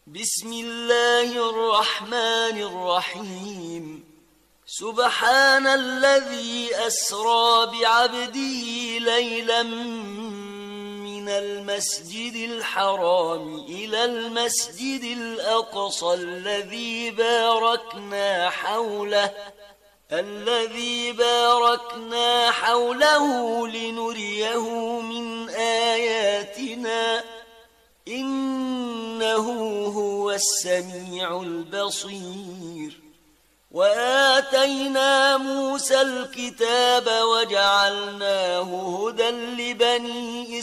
بسم الله الرحمن الرحيم سبحان الذي أسرى بعبده ليلا من المسجد الحرام إلى المسجد الأقصى الذي باركنا حوله لنريه من آياتنا إنه هو السميع البصير وآتينا موسى الكتاب وجعلناه هدى لبني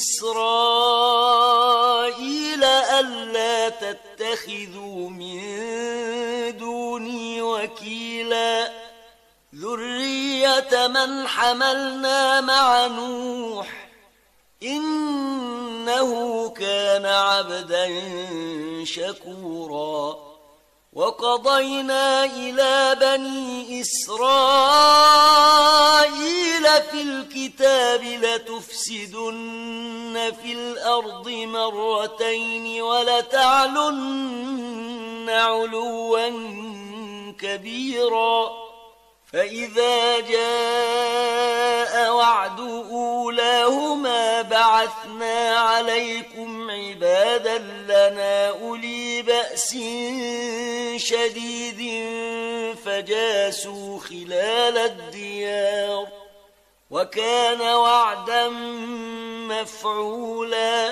إسرائيل ألا تتخذوا من دوني وكيلا ذرية من حملنا مع نوح إنه كان عبدا شكورا وقضينا إلى بني إسرائيل في الكتاب لتفسدن في الأرض مرتين ولتعلن علوا كبيرا فإذا جاء وعد أولاهما بعثنا عليكم عبادا لنا أولي بأس شديد فجاسوا خلال الديار وكان وعدا مفعولا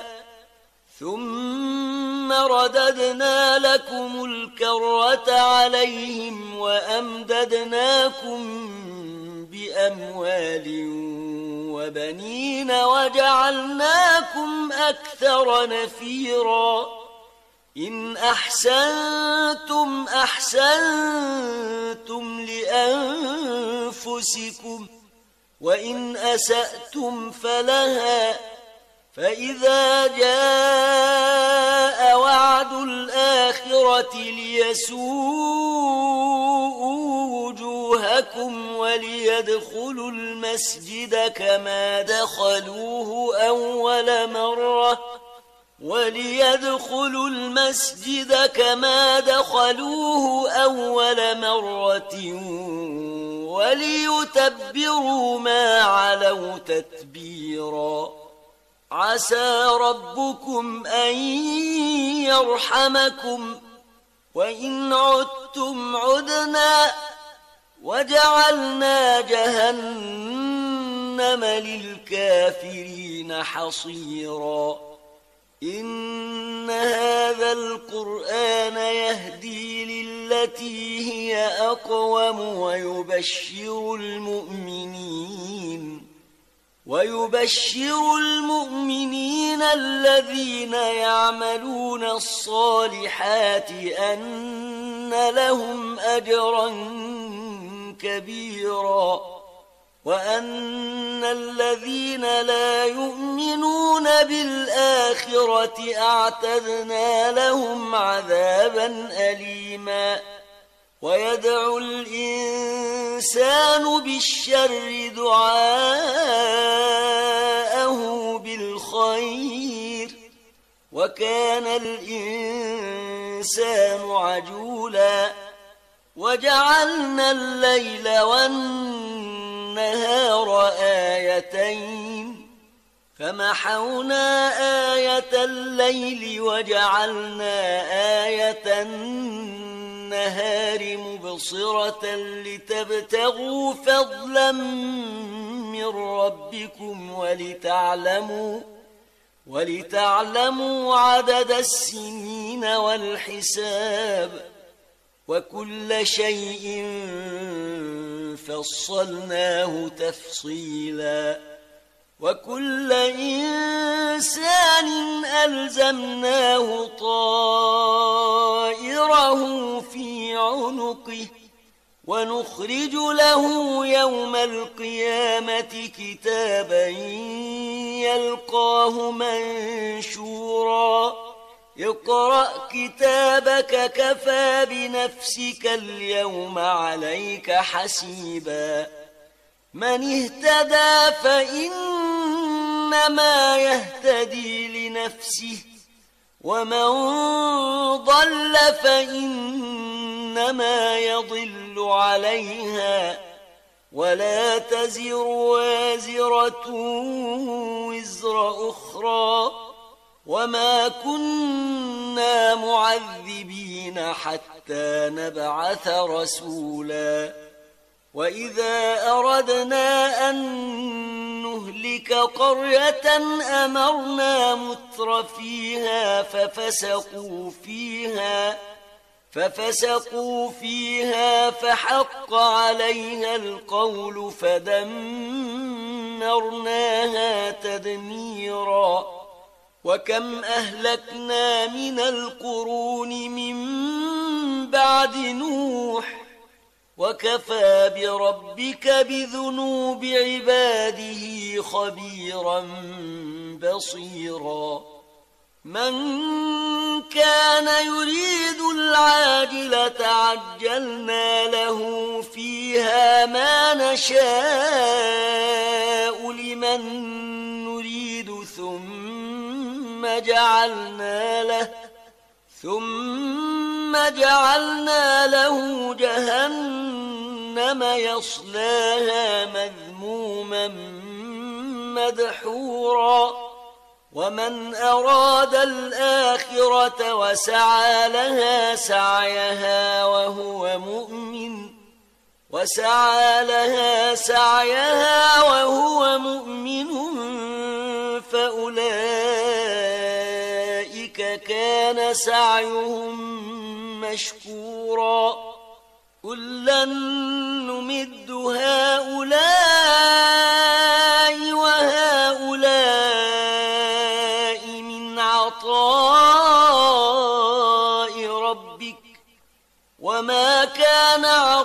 ثم رددنا لكم الكرة عليهم وأمددناكم بأموال وبنين وجعلناكم أكثر نفيرا إن أحسنتم أحسنتم لأنفسكم وإن أسأتم فلها فإذا جاء وعد الآخرة ليسوءوا وجوهكم وليدخلوا المسجد كما دخلوه أول مرة وليتبروا ما علوا تتبيرا عسى ربكم أن يرحمكم وإن عدتم عدنا وجعلنا جهنم للكافرين حصيرا إن هذا القرآن يهدي للتي هي أقوم ويبشر المؤمنين الذين يعملون الصالحات أن لهم أجرا كبيرا وأن الذين لا يؤمنون بالآخرة أعتدنا لهم عذابا أليما ويدعو الإنسان بالشر دعاءه بالخير وكان الإنسان عجولا وجعلنا الليل والنهار آيتين فمحونا آية الليل وجعلنا آية النهار مبصرة لتبتغوا فضلا من ربكم ولتعلموا عدد السنين والحساب وكل شيء فصلناه تفصيلا وكل إنسان ألزمناه طائره في عنقه ونخرج له يوم القيامة كتابا يلقاه منشورا اقرأ كتابك كفى بنفسك اليوم عليك حسيبا من اهتدى فإنما يهتدي لنفسه ومن ضل فإنما يضل عليها ولا تزر وازرة وزر أخرى وما كنا معذبين حتى نبعث رسولا وإذا أردنا أن نهلك قرية أمرنا متر فيها ففسقوا فيها فحق عليها القول فدمرناها تدميرا وكم أهلكنا من القرون من بعد نوح وكفى بربك بذنوب عباده خبيرا بصيرا من كان يريد العاجلة عجلنا له فيها ما نشاء لمن نريد ثم جعلنا له جهنم يصلاها مذموما مدحورا ومن أراد الآخرة وسعى لها سعيها وهو مؤمن فأولئك كان سعيهم مشكورا كلا نمد هؤلاء وهؤلاء من عطاء ربك وما كان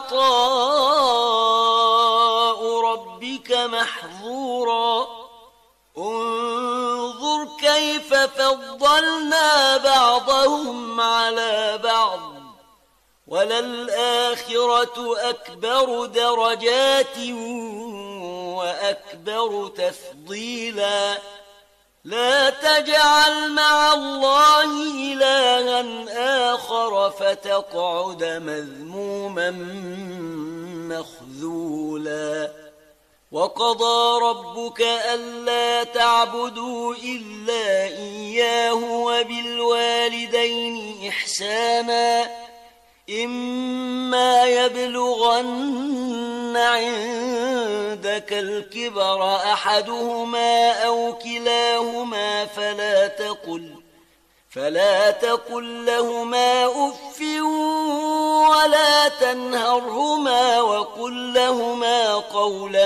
عطاء ربك محظورا انظر كيف فضلنا بعضهم على بعض وللآخرة أكبر درجات وأكبر تفضيلا لا تجعل مع الله إلها آخر فتقعد مذموما مخذولا وقضى ربك ألا تعبدوا إلا إياه وبالوالدين إحسانا إما يبلغن عندك الكبر أحدهما أو كلاهما فلا تقل لهما أف ولا تنهرهما وقل لهما قولا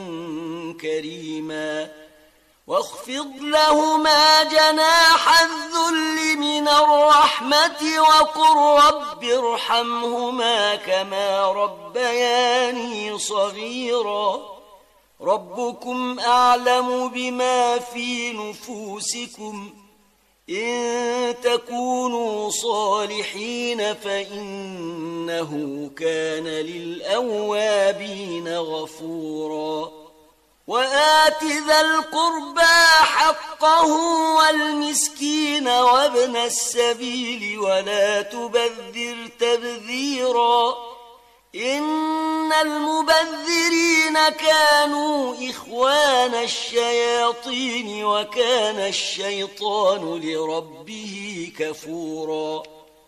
كريما واخفض لهما جناح الذل من الرحمة وقل رب ارحمهما كما ربياني صغيرا ربكم أعلم بما في نفوسكم إن تكونوا صالحين فإنه كان للأوابين غفورا وآت ذا القربى حقه والمسكين وابن السبيل ولا تبذر تبذيرا إن المبذرين كانوا إخوان الشياطين وكان الشيطان لربه كفورا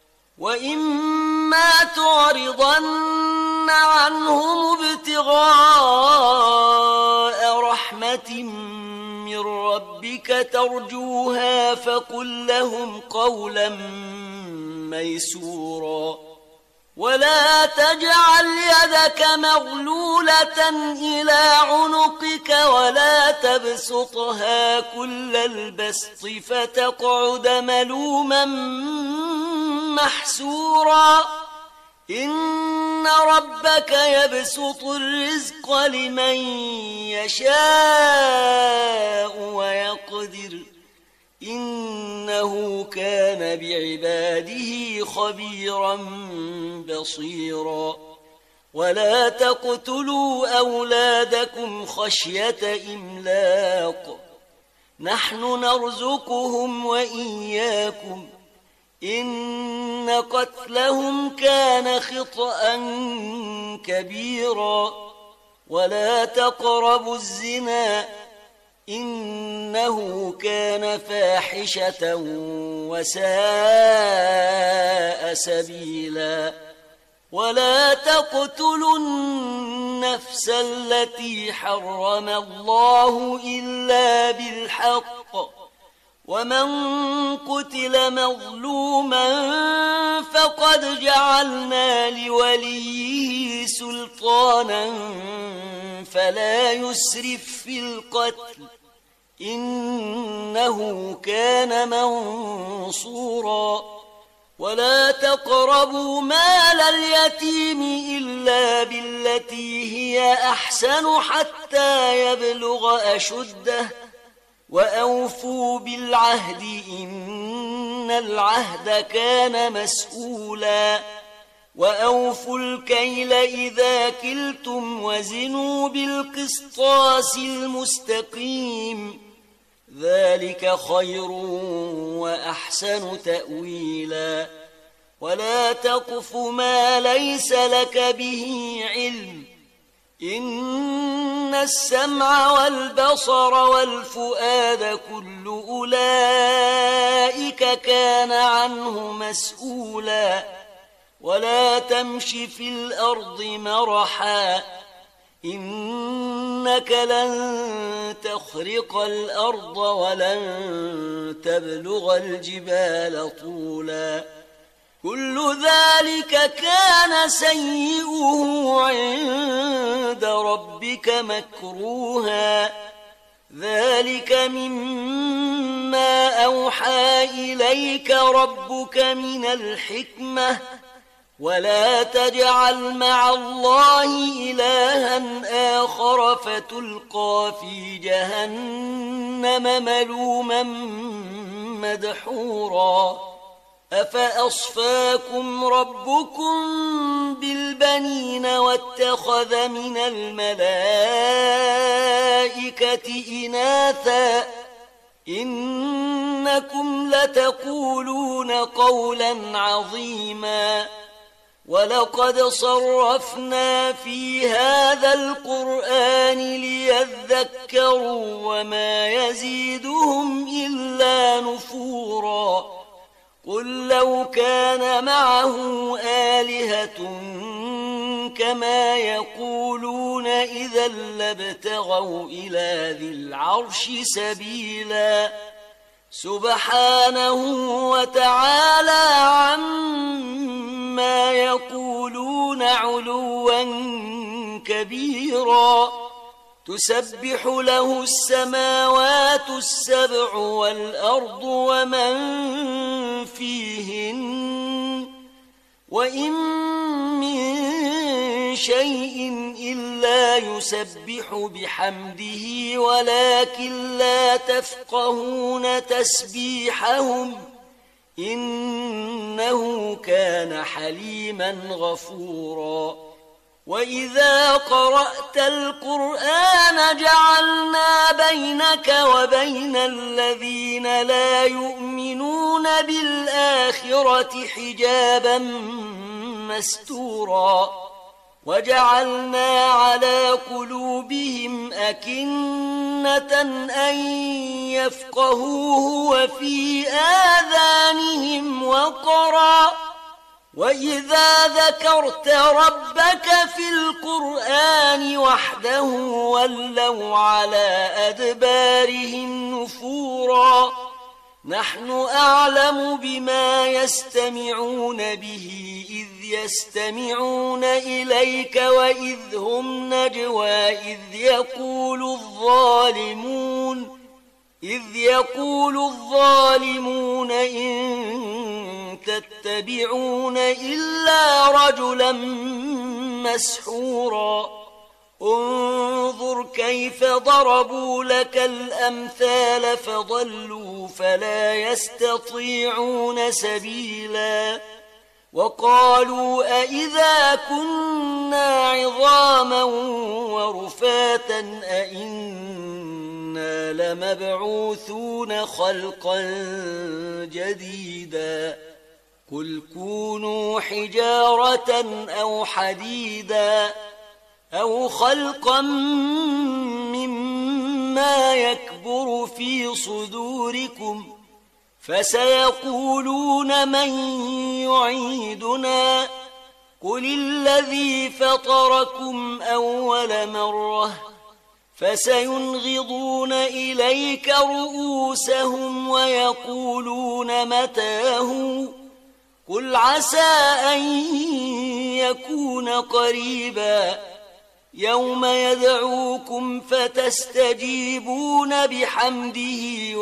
وإما تعرضن عنهم ابتغاء رحمة من ربك ترجوها فقل لهم قولا ميسورا ولا تجعل يدك مغلولة إلى عنقك ولا تبسطها كل البسط فتقعد ملوما محسورا إن ربك يبسط الرزق لمن يشاء ويقدر إنه كان بعباده خبيرا بصيرا ولا تقتلوا أولادكم خشية إملاق نحن نرزقهم وإياكم إن إن قتلهم كان خطأ كبيرا ولا تقربوا الزنا إنه كان فاحشة وساء سبيلا ولا تقتلوا النفس التي حرم الله إلا بالحق ومن قتل مظلوما فقد جعلنا لوليه سلطانا فلا يسرف في القتل إنه كان منصورا ولا تقربوا مال اليتيم إلا بالتي هي أحسن حتى يبلغ أشده وأوفوا بالعهد إن العهد كان مسؤولا وأوفوا الكيل إذا كلتم وزنوا بالقسطاس المستقيم ذلك خير وأحسن تأويلا ولا تقف ما ليس لك به علم إن السمع والبصر والفؤاد كل أولئك كان عنه مسؤولا ولا تمش في الأرض مرحا إنك لن تخرق الأرض ولن تبلغ الجبال طولا كل ذلك كان سيئه عند ربك مكروها ذلك مما أوحى إليك ربك من الحكمة ولا تجعل مع الله إلها آخر فتلقى في جهنم ملوما مدحورا أفأصفاكم ربكم بالبنين واتخذ من الملائكة إناثا إنكم لتقولون قولا عظيما ولقد صرفنا في هذا القرآن ليذكروا وما يزيدهم إلا نفورا قل لو كان معه آلهة كما يقولون إذا لابتغوا إلى ذي العرش سبيلا سبحانه وتعالى عما يقولون علوا كبيرا تسبح له السماوات السبع والأرض ومن فيهن وإن من شيء إلا يسبح بحمده ولكن لا تفقهون تسبيحهم إنه كان حليما غفورا وإذا قرأت القرآن جعلنا بينك وبين الذين لا يؤمنون بالآخرة حجابا مستورا وجعلنا على قلوبهم أكنة أن يفقهوه وفي آذانهم وقرا وإذا ذكرت ربك في القرآن وحده ولوا على أدبارهم نفورا نحن أعلم بما يستمعون به إذ يستمعون إليك وإذ هم نجوى إذ يقول الظالمون إن تتبعون إلا رجلا مسحورا انظر كيف ضربوا لك الأمثال فضلوا فلا يستطيعون سبيلا وقالوا أئذا كنا عظاما ورفاتا أئنا لمبعوثون خلقا جديدا قل كونوا حجارة أو حديدا أو خلقا مما يكبر في صدوركم فسيقولون من يعيدنا قل الذي فطركم أول مرة فسينغضون إليك رؤوسهم ويقولون متاه قل عسى أن يكون قريبا يوم يدعوكم فتستجيبون بحمده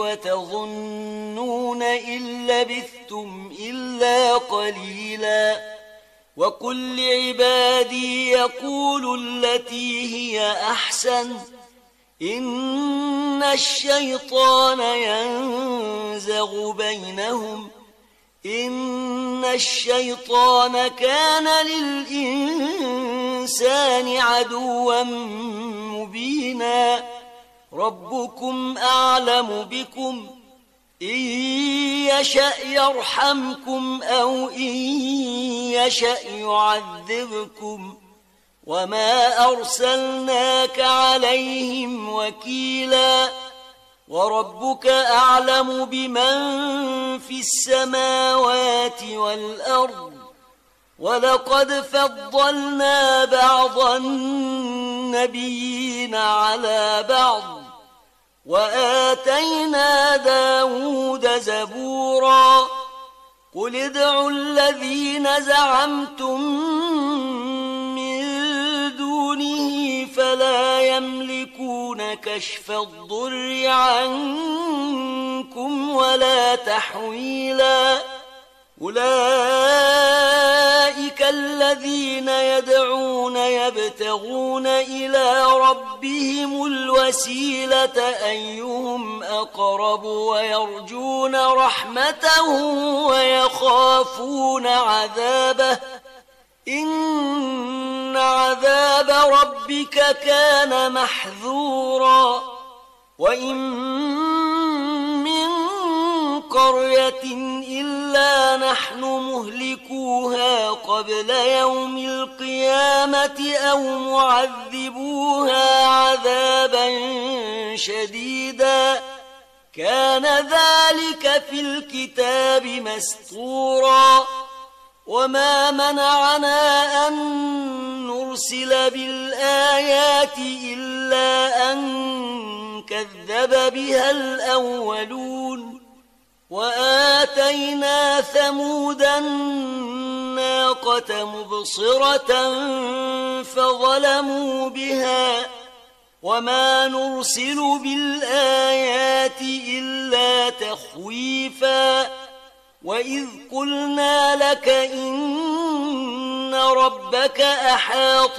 وتظنون إن لبثتم إلا قليلا وقل لعبادي يقولوا التي هي أحسن إن الشيطان ينزغ بينهم إن الشيطان كان للإنسان عدوا مبينا ربكم أعلم بكم إن يشأ يرحمكم أو إن يشأ يعذبكم وما أرسلناك عليهم وكيلا وربك أعلم بمن في السماوات والأرض ولقد فضلنا بعض النبيين على بعض وآتينا داود زبورا قل ادعوا الذين زعمتم من دونه فلا يملكون كشف الضر عنكم ولا تحويلا أولئك الذين يدعون يبتغون إلى ربهم الوسيلة أيهم أقرب ويرجون رحمته ويخافون عذابه إن عذاب ربك كان محذورا وإن من قرية إلا نحن مهلكوها قبل يوم القيامة أو معذبوها عذابا شديدا كان ذلك في الكتاب مسطورا وما منعنا أن نرسل بالآيات إلا أن كذب بها الأولون وآتينا ثمود الناقة مبصرة فظلموا بها وما نرسل بالآيات إلا تخويفا وإذ قلنا لك إن ربك أحاط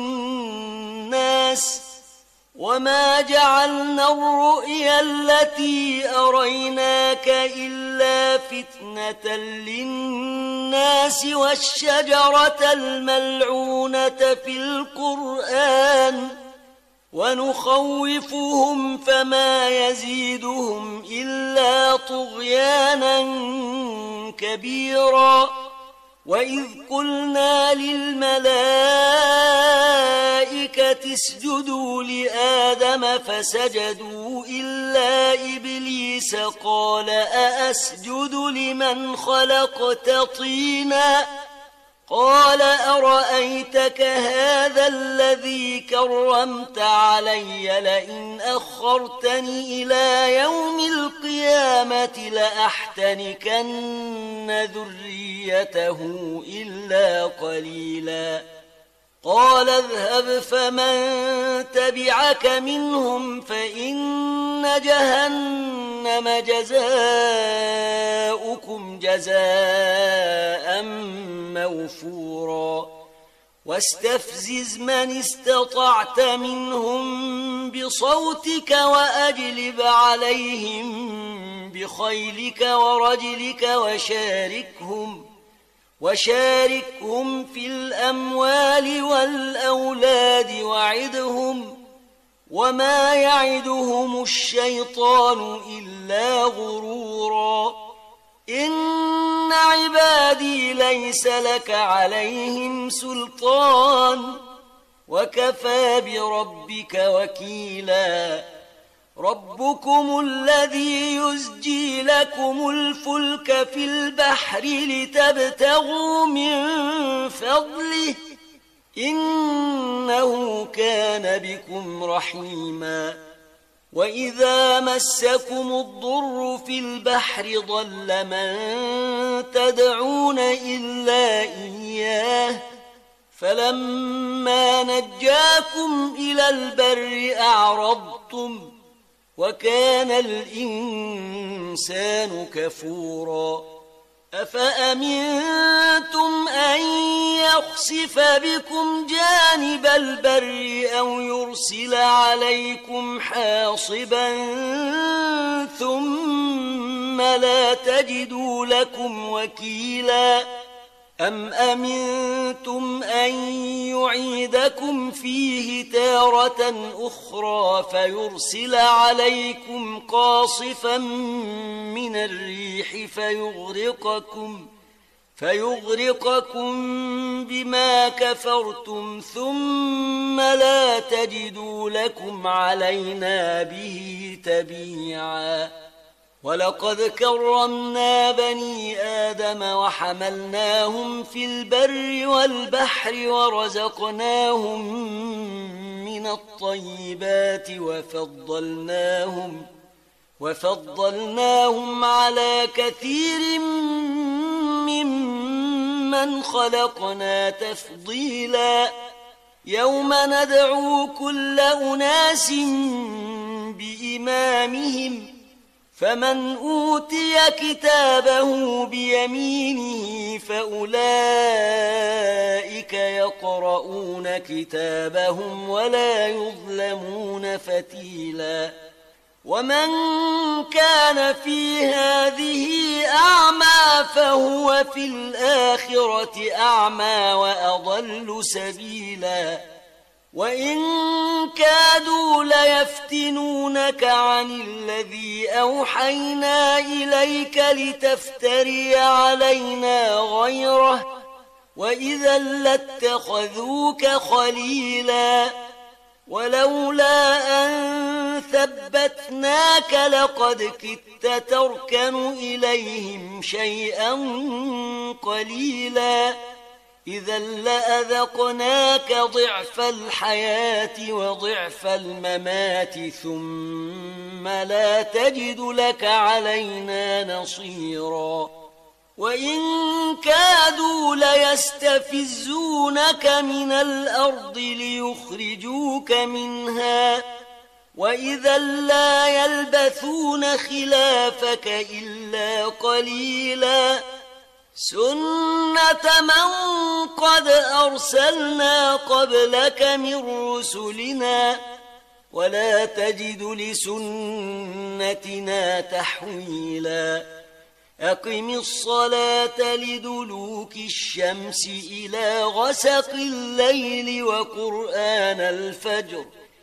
بالناس وما جعلنا الرؤيا التي أريناك إلا فتنة للناس والشجرة الملعونة في القرآن ونخوفهم فما يزيدهم إلا طغيانا كبيرا وإذ قلنا للملائكة اسجدوا لآدم فسجدوا إلا إبليس قال أأسجد لمن خلقت طينا قال أرأيتك هذا الذي كرمت علي لئن أخرتني إلى يوم القيامة لأحتنكن ذريته إلا قليلا قال اذهب فمن تبعك منهم فإن جهنم جزاؤكم جزاء موفورا واستفزز من استطعت منهم بصوتك وأجلب عليهم بخيلك ورجلك وشاركهم في الأموال والأولاد وعدهم وما يعدهم الشيطان إلا غرورا إن عبادي ليس لك عليهم سلطان وكفى بربك وكيلا ربكم الذي يزجي لكم الفلك في البحر لتبتغوا من فضله إنه كان بكم رحيما وإذا مسكم الضر في البحر ضل من تدعون إلا إياه فلما نجاكم إلى البر أعرضتم وكان الإنسان كفورا أفأمنتم أن يخسف بكم جانب البر أو يرسل عليكم حاصبا ثم لا تجدوا لكم وكيلا أم أمنتم أن يعيدكم فيه تارة أخرى فيرسل عليكم قاصفا من الريح فيغرقكم بما كفرتم ثم لا تجدوا لكم علينا به تبيعا ولقد كرمنا بني آدم وحملناهم في البر والبحر ورزقناهم من الطيبات وفضلناهم على كثير ممن خلقنا تفضيلا يوم ندعو كل أناس بإمامهم فمن أوتي كتابه بيمينه فأولئك يقرؤون كتابهم ولا يظلمون فتيلا ومن كان في هذه أعمى فهو في الآخرة أعمى وأضل سبيلا وإن كادوا ليفتنونك عن الذي أوحينا إليك لتفتري علينا غيره وإذا لاتخذوك خليلا ولولا أن ثبتناك لقد كدت تركن إليهم شيئا قليلا إذا لأذقناك ضعف الحياة وضعف الممات ثم لا تجد لك علينا نصيرا وإن كادوا ليستفزونك من الأرض ليخرجوك منها وإذا لا يلبثون خلافك إلا قليلا سنة من قد أرسلنا قبلك من رسلنا ولا تجد لسنتنا تحويلا أقم الصلاة لدلوك الشمس إلى غسق الليل وقرآن الفجر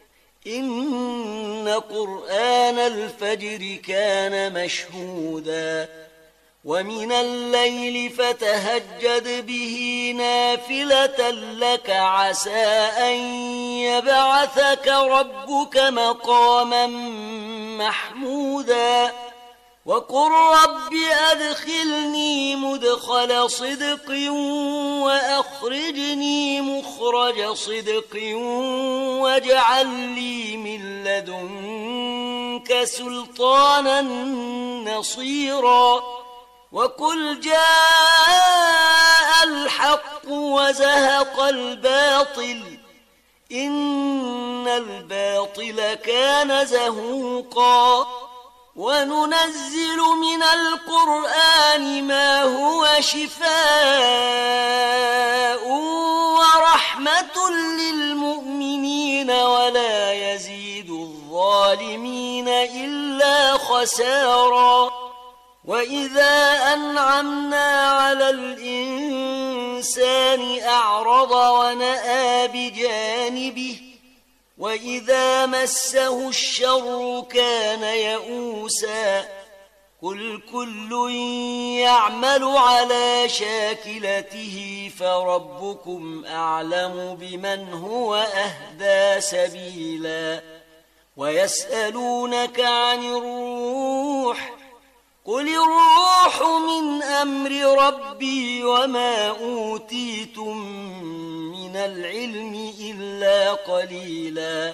إن قرآن الفجر كان مشهودا ومن الليل فتهجد به نافلة لك عسى أن يبعثك ربك مقاما محمودا وقل رب أدخلني مدخل صدق وأخرجني مخرج صدق واجعل لي من لدنك سلطانا نصيرا وقل جاء الحق وزهق الباطل إن الباطل كان زهوقا وننزل من القرآن ما هو شفاء ورحمة للمؤمنين ولا يزيد الظالمين إلا خسارا وإذا أنعمنا على الإنسان أعرض ونأى بجانبه وإذا مسه الشر كان يئوسا قل كل يعمل على شاكلته فربكم أعلم بمن هو أهدى سبيلا ويسألونك عن الروح قل الروح من أمر ربي وما أوتيتم من العلم إلا قليلا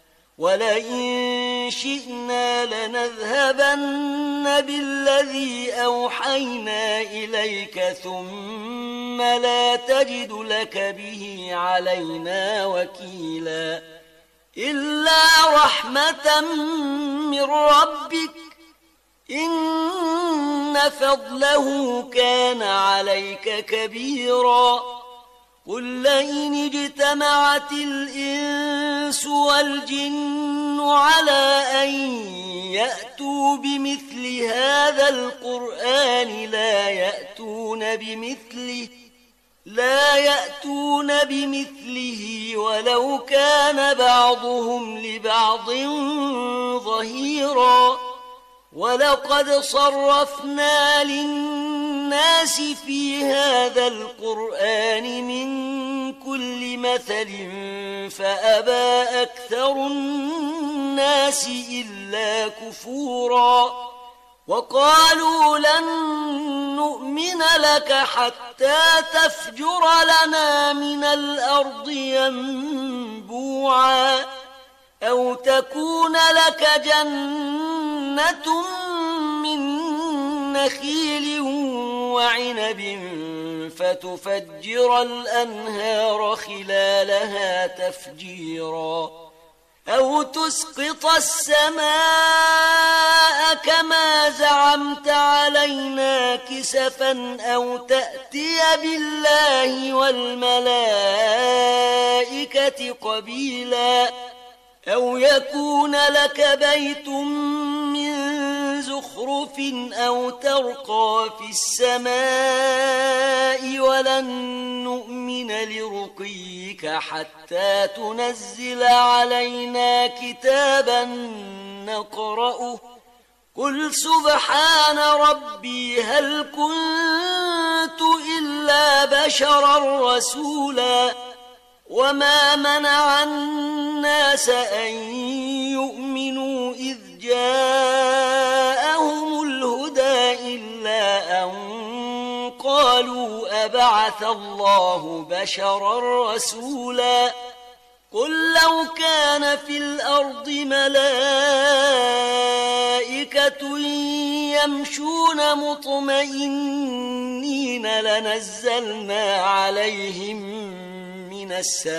ولئن شئنا لنذهبن بالذي أوحينا إليك ثم لا تجد لك به علينا وكيلا إلا رحمة من ربك إن فضله كان عليك كبيرا قل لئن اجتمعت الإنس والجن على أن يأتوا بمثل هذا القرآن لا يأتون بمثله ولو كان بعضهم لبعض ظهيرا ولقد صرفنا للناس في هذا القرآن من كل مثل فأبى أكثر الناس إلا كفورا وقالوا لن نؤمن لك حتى تفجر لنا من الأرض ينبوعا أو تكون لك جنة من نخيل وعنب فتفجر الأنهار خلالها تفجيرا أو تسقط السماء كما زعمت علينا كسفا أو تأتي بالله والملائكة قبيلا أو يكون لك بيت من زخرف أو ترقى في السماء ولن نؤمن لرقيك حتى تنزل علينا كتابا نقرأه قل سبحان ربي هل كنت إلا بشرا رسولا وما منع الناس أن يؤمنوا إذ جاءهم الهدى إلا أن قالوا أبعث الله بشرا رسولا قل لو كان في الأرض ملائكة يمشون مطمئنين لنزلنا عليهم من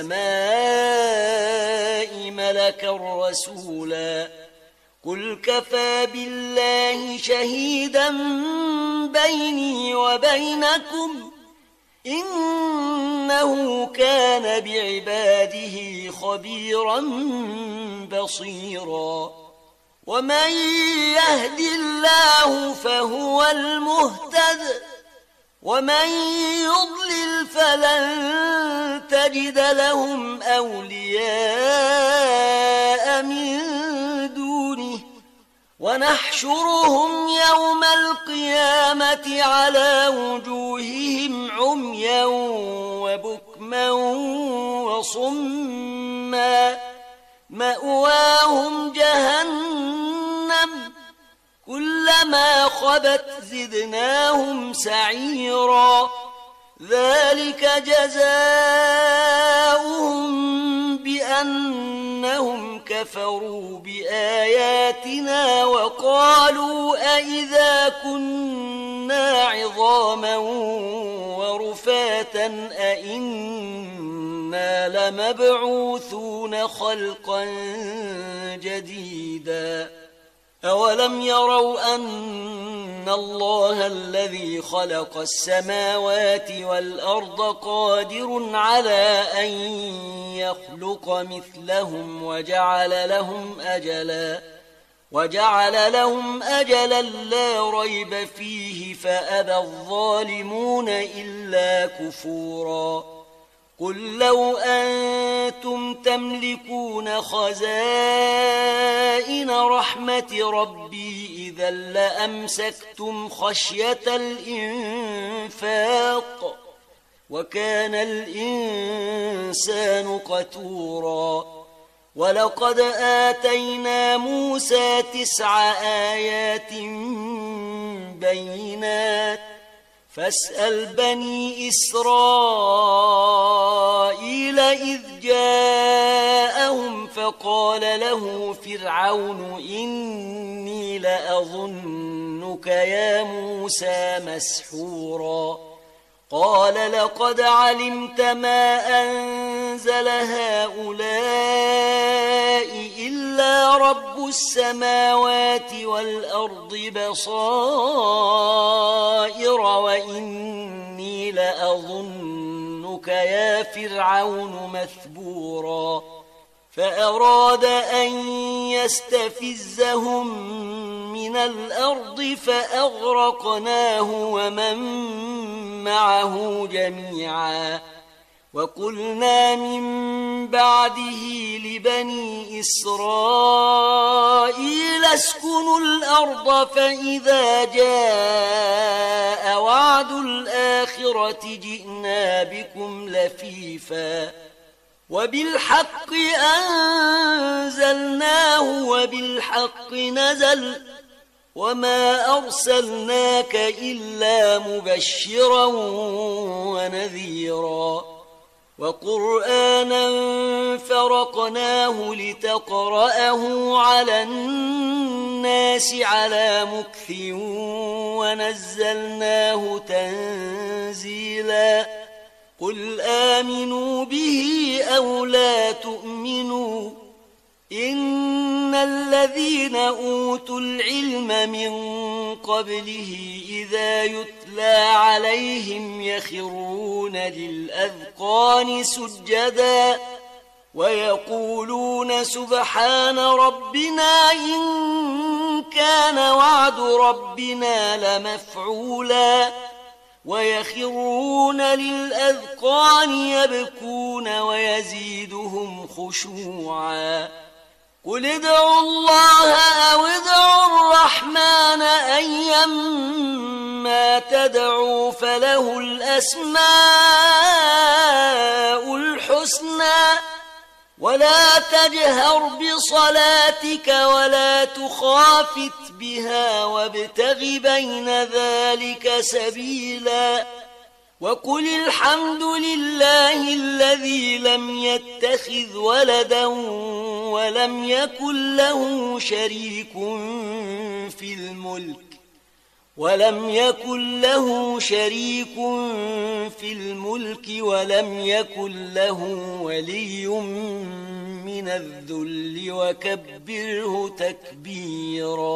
السماء ملكا رسولا قل كفى بالله شهيدا بيني وبينكم إنه كان بعباده خبيرا بصيرا ومن يهد الله فهو المهتد ومن يضلل فلن تجد لهم أولياء من دونه ونحشرهم يوم القيامة على وجوههم عميا وبكما وصما مأواهم جهنم كلما خبت زدناهم سعيرا ذلك جزاؤهم بأنهم كفروا بآياتنا وقالوا أئذا كنا عظاما ورفاتا أئنا لمبعوثون خلقا جديدا أولم يروا أن الله الذي خلق السماوات والأرض قادر على أن يخلق مثلهم وجعل لهم أجلا لا ريب فيه فأبى الظالمون إلا كفورا قل لو أنتم تملكون خزائن رحمة ربي إذا لأمسكتم خشية الإنفاق وكان الإنسان قتورا ولقد آتينا موسى 9 آيات بينات فاسأل بني إسرائيل إذ جاءهم فقال له فرعون إني لأظنك يا موسى مسحورا قال لقد علمت ما أنزل هؤلاء إلا رب السماوات والأرض بصائر وإني لأظنك يا فرعون مثبورا فأراد أن يستفزهم من الأرض فأغرقناه ومن معه جميعا وقلنا من بعده لبني إسرائيل اسكنوا الأرض فإذا جاء وعد الآخرة جئنا بكم لفيفا وبالحق أنزلناه وبالحق نزل وما أرسلناك إلا مبشرا ونذيرا وقرآنا فرقناه لتقرأه على الناس على مكث ونزلناه تنزيلا قل آمنوا به أو لا تؤمنوا إن الذين أوتوا العلم من قبله إذا يتلى عليهم يخرون للأذقان سجدا ويقولون سبحان ربنا إن كان وعد ربنا لمفعولا ويخرون للأذقان يبكون ويزيدهم خشوعا قل ادعوا الله أو ادعوا الرحمن أيما تدعوا فله الأسماء الحسنى ولا تجهر بصلاتك ولا تخافت بها وابتغ بين ذلك سبيلا وقل الحمد لله الذي لم يتخذ ولدا ولم يكن له شريك في الملك ولم يكن له ولي من الذل وكبره تكبيرا